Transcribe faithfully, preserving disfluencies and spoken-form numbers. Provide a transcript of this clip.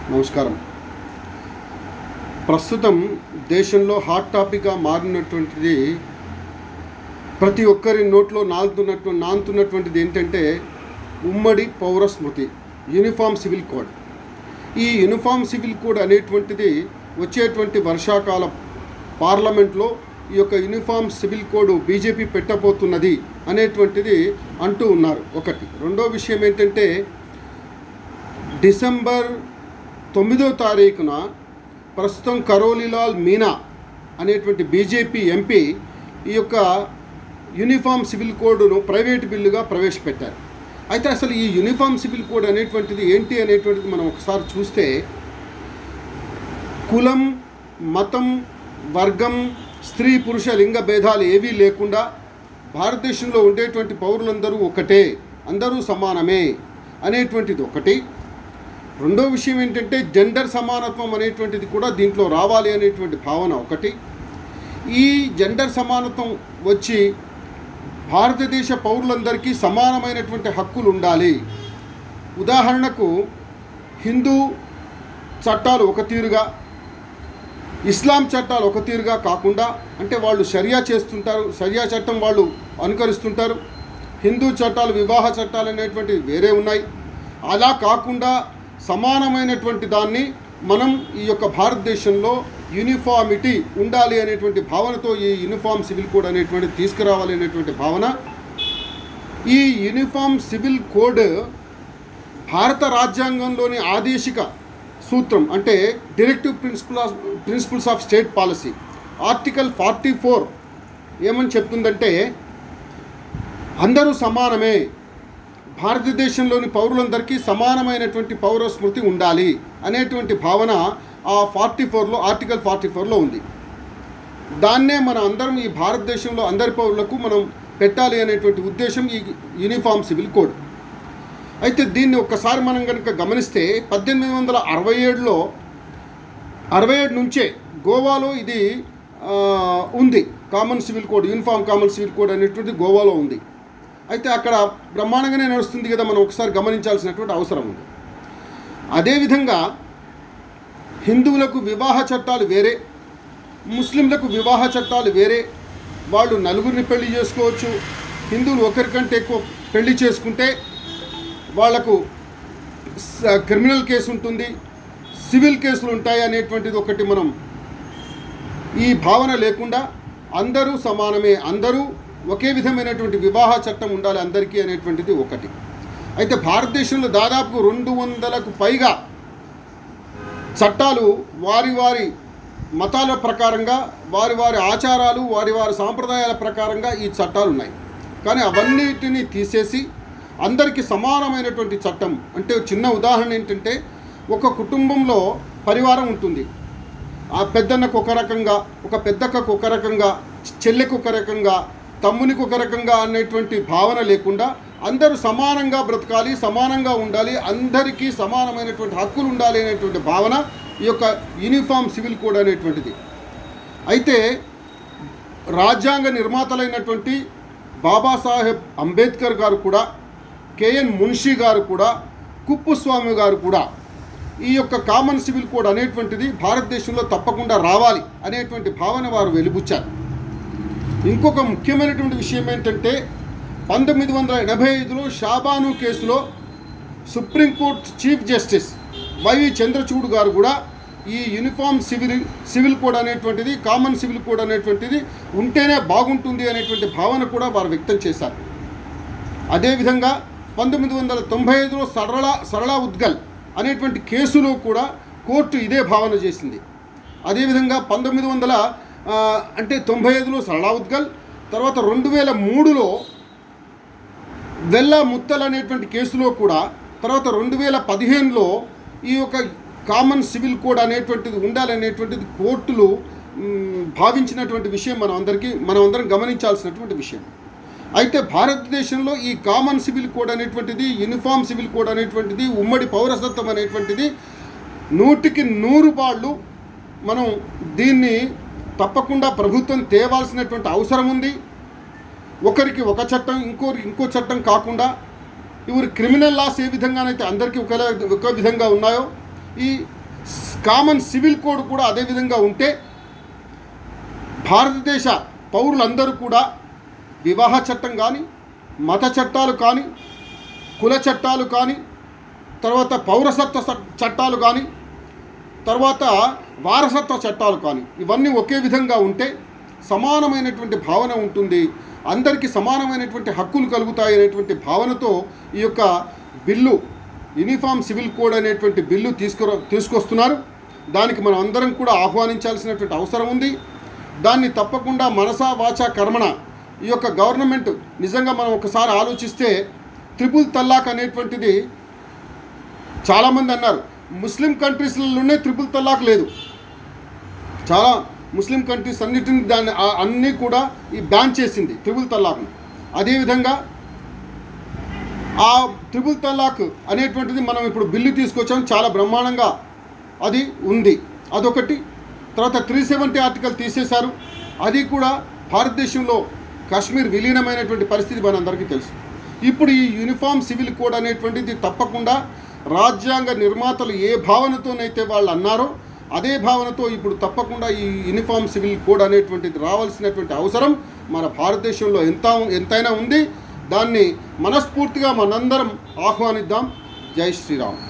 నమస్కారం. ప్రస్తుతం దేశంలో హాట్ టాపిక్గా మారినటువంటిది, ప్రతి ఒక్కరి నోట్లో నాలుతున్నట్టు నానుతున్నటువంటిది ఏంటంటే ఉమ్మడి పౌర స్మృతి, యూనిఫామ్ సివిల్ కోడ్. ఈ యూనిఫామ్ సివిల్ కోడ్ అనేటువంటిది వచ్చేటువంటి వర్షాకాల పార్లమెంట్లో ఈ యొక్క యూనిఫామ్ సివిల్ కోడ్ బీజేపీ పెట్టబోతున్నది అనేటువంటిది అంటూ ఉన్నారు. ఒకటి. రెండో విషయం ఏంటంటే డిసెంబర్ తొమ్మిదో తారీఖున ప్రస్తుతం కరోలీలాల్ మీనా అనేటువంటి బీజేపీ ఎంపీ ఈ యొక్క యూనిఫామ్ సివిల్ కోడ్ను ప్రైవేట్ బిల్లుగా ప్రవేశపెట్టారు. అయితే అసలు ఈ యూనిఫామ్ సివిల్ కోడ్ అనేటువంటిది ఏంటి అనేటువంటిది మనం ఒకసారి చూస్తే, కులం, మతం, వర్గం, స్త్రీ పురుష లింగ భేదాలు ఏవీ లేకుండా భారతదేశంలో ఉండేటువంటి పౌరులందరూ ఒకటే, అందరూ సమానమే అనేటువంటిది ఒకటి. రెండో విషయం ఏంటంటే జెండర్ సమానత్వం అనేటువంటిది కూడా దీంట్లో రావాలి అనేటువంటి భావన ఒకటి. ఈ జెండర్ సమానత్వం వచ్చి భారతదేశ పౌరులందరికీ సమానమైనటువంటి హక్కులు ఉండాలి. ఉదాహరణకు హిందూ చట్టాలు ఒక తీరుగా, ఇస్లాం చట్టాలు ఒక తీరుగా కాకుండా, అంటే వాళ్ళు షరియా చేస్తుంటారు, షరియా చట్టం వాళ్ళు అనుకరిస్తుంటారు, హిందూ చట్టాలు వివాహ చట్టాలు అనేటువంటివి వేరే ఉన్నాయి. అలా కాకుండా సమానమైనటువంటి దాన్ని మనం ఈ యొక్క భారతదేశంలో యూనిఫామిటీ ఉండాలి అనేటువంటి భావనతో ఈ యూనిఫామ్ సివిల్ కోడ్ అనేటువంటిది తీసుకురావాలి అనేటువంటి భావన. ఈ యూనిఫామ్ సివిల్ కోడ్ భారత రాజ్యాంగంలోని ఆదేశిక సూత్రం, అంటే directive principle of principles of state policy, article forty four ఏమని చెప్తుందంటే అందరూ సమానమే, భారతదేశంలోని పౌరులందరికీ సమానమైనటువంటి పౌర స్మృతి ఉండాలి అనేటువంటి భావన ఆ ఫార్టీ ఫోర్లో ఆర్టికల్ ఫార్టీ ఫోర్లో ఉంది. దాన్నే మనం అందరం ఈ భారతదేశంలో అందరి పౌరులకు మనం పెట్టాలి అనేటువంటి ఉద్దేశం ఈ యూనిఫామ్ సివిల్ కోడ్. అయితే దీన్ని ఒక్కసారి మనం కనుక గమనిస్తే పద్దెనిమిది వందల అరవై ఏడులో అరవై ఏడు నుంచే గోవాలో ఇది ఉంది. Common civil code, uniform common civil code అనేటువంటిది గోవాలో ఉంది. అయితే అక్కడ బ్రహ్మాండంగానే నడుస్తుంది కదా, మనం ఒకసారి గమనించాల్సినటువంటి అవసరం ఉంది. అదేవిధంగా హిందువులకు వివాహ చట్టాలు వేరే, ముస్లింలకు వివాహ చట్టాలు వేరే. వాళ్ళు నలుగురిని పెళ్లి చేసుకోవచ్చు. హిందువులు ఒకరికంటే ఎక్కువ పెళ్లి చేసుకుంటే వాళ్లకు క్రిమినల్ కేసు ఉంటుంది, సివిల్ కేసులు ఉంటాయి అనేటువంటిది ఒకటి. మనం ఈ భావన లేకుండా అందరూ సమానమే, అందరూ ఒకే విధమైనటువంటి వివాహ చట్టం ఉండాలి అందరికీ అనేటువంటిది ఒకటి. అయితే భారతదేశంలో దాదాపు రెండు వందలకు పైగా చట్టాలు వారి వారి మతాల ప్రకారంగా, వారి వారి ఆచారాలు, వారి వారి సాంప్రదాయాల ప్రకారంగా ఈ చట్టాలు ఉన్నాయి. కానీ అవన్నిటిని తీసేసి అందరికీ సమానమైనటువంటి చట్టం, అంటే చిన్న ఉదాహరణ ఏంటంటే ఒక కుటుంబంలో పరివారం ఉంటుంది. ఆ పెద్దన్నకు ఒక రకంగా, ఒక పెద్దక్కకు ఒక రకంగా, చెల్లెకు ఒక రకంగా, తమ్మునికి ఒక రకంగా అనేటువంటి భావన లేకుండా అందరూ సమానంగా బ్రతకాలి, సమానంగా ఉండాలి, అందరికీ సమానమైనటువంటి హక్కులు ఉండాలి అనేటువంటి భావన ఈ యొక్క యూనిఫామ్ సివిల్ కోడ్ అనేటువంటిది. అయితే రాజ్యాంగ నిర్మాతలైనటువంటి బాబాసాహెబ్ అంబేద్కర్ గారు కూడా, కేఎన్ మున్షి గారు కూడా, కుప్పుస్వామి గారు కూడా ఈ యొక్క కామన్ సివిల్ కోడ్ అనేటువంటిది భారతదేశంలో తప్పకుండా రావాలి అనేటువంటి భావన వారు వెలిబుచ్చారు. ఇంకొక ముఖ్యమైనటువంటి విషయం ఏంటంటే పంతొమ్మిది వందల ఎనభై ఐదులో షాబాను కేసులో supreme court chief justice Y V Chandrachud garu కూడా ఈ యూనిఫామ్ సివిల్ సివిల్ కోడ్ అనేటువంటిది, కామన్ సివిల్ కోడ్ అనేటువంటిది ఉంటేనే బాగుంటుంది అనేటువంటి భావన కూడా వారు వ్యక్తం చేశారు. అదేవిధంగా పంతొమ్మిది వందల తొంభై ఐదులో సరళ సరళ ఉద్గల్ అనేటువంటి కేసులో కూడా కోర్టు ఇదే భావన చేసింది. అదేవిధంగా పంతొమ్మిది వందల అంటే తొంభై ఐదులో సరళ ఉద్గల్, తర్వాత రెండు వేల మూడులో వెల్ల ముత్తల్ అనేటువంటి కేసులో కూడా, తర్వాత రెండు వేల పదిహేనులో ఈ యొక్క కామన్ సివిల్ కోడ్ అనేటువంటిది ఉండాలనేటువంటిది కోర్టులు భావించినటువంటి విషయం మనం అందరికీ మనం అందరం గమనించాల్సినటువంటి విషయం. అయితే భారతదేశంలో ఈ కామన్ సివిల్ కోడ్ అనేటువంటిది, యూనిఫామ్ సివిల్ కోడ్ అనేటువంటిది, ఉమ్మడి పౌరసత్వం అనేటువంటిది నూటికి నూరు పాళ్ళు మనం దీన్ని తప్పకుండా ప్రభుత్వం తేవాల్సినటువంటి అవసరం ఉంది. ఒకరికి ఒక చట్టం, ఇంకోరికి ఇంకో చట్టం కాకుండా ఇవరు క్రిమినల్ లాస్ ఏ విధంగానైతే అందరికీ ఒకేలా ఒక విధంగా ఉన్నాయో ఈ కామన్ సివిల్ కోడ్ కూడా అదే విధంగా ఉంటే భారతదేశ పౌరులందరూ కూడా వివాహ చట్టం కానీ, మత చట్టాలు కానీ, కుల చట్టాలు కానీ, తర్వాత పౌరసత్వ చట్టాలు కానీ, తర్వాత వారసత్వ చట్టాలు కానీ, ఇవన్నీ ఒకే విధంగా ఉంటే సమానమైనటువంటి భావన ఉంటుంది, అందరికీ సమానమైనటువంటి హక్కులు కలుగుతాయి అనేటువంటి భావనతో ఈ యొక్క బిల్లు యూనిఫామ్ సివిల్ కోడ్ అనేటువంటి బిల్లు తీసుకు తీసుకొస్తున్నారు. దానికి మనం అందరం కూడా ఆహ్వానించాల్సినటువంటి అవసరం ఉంది. దాన్ని తప్పకుండా మనసా వాచా కర్మణ ఈ యొక్క గవర్నమెంట్ నిజంగా మనం ఒకసారి ఆలోచిస్తే ట్రిపుల్ తల్లాక్ అనేటువంటిది చాలామంది అన్నారు, ముస్లిం కంట్రీస్లలోనే ట్రిపుల్ తల్లాక్ లేదు. చాలా ముస్లిం కంట్రీస్ అన్నిటిని దాన్ని అన్నీ కూడా ఈ బ్యాన్ చేసింది ట్రిపుల్ తల్లాక్ను. అదేవిధంగా ఆ ట్రిపుల్ తల్లాక్ అనేటువంటిది మనం ఇప్పుడు బిల్లు తీసుకొచ్చాం, చాలా బ్రహ్మాండంగా అది ఉంది, అదొకటి. తర్వాత త్రీ సెవెంటీ ఆర్టికల్ తీసేశారు, అది కూడా భారతదేశంలో కాశ్మీర్ విలీనమైనటువంటి పరిస్థితి మనందరికీ తెలుసు. ఇప్పుడు ఈ యూనిఫామ్ సివిల్ కోడ్ అనేటువంటిది తప్పకుండా రాజ్యాంగ నిర్మాతలు ఏ భావనతోనైతే వాళ్ళు అన్నారో అదే భావనతో ఇప్పుడు తప్పకుండా ఈ యూనిఫామ్ సివిల్ కోడ్ అనేటువంటిది రావాల్సినటువంటి అవసరం మన భారతదేశంలో ఎంత ఎంతైనా ఉంది. దాన్ని మనస్ఫూర్తిగా మనందరం ఆహ్వానిద్దాం. జై శ్రీరామ్.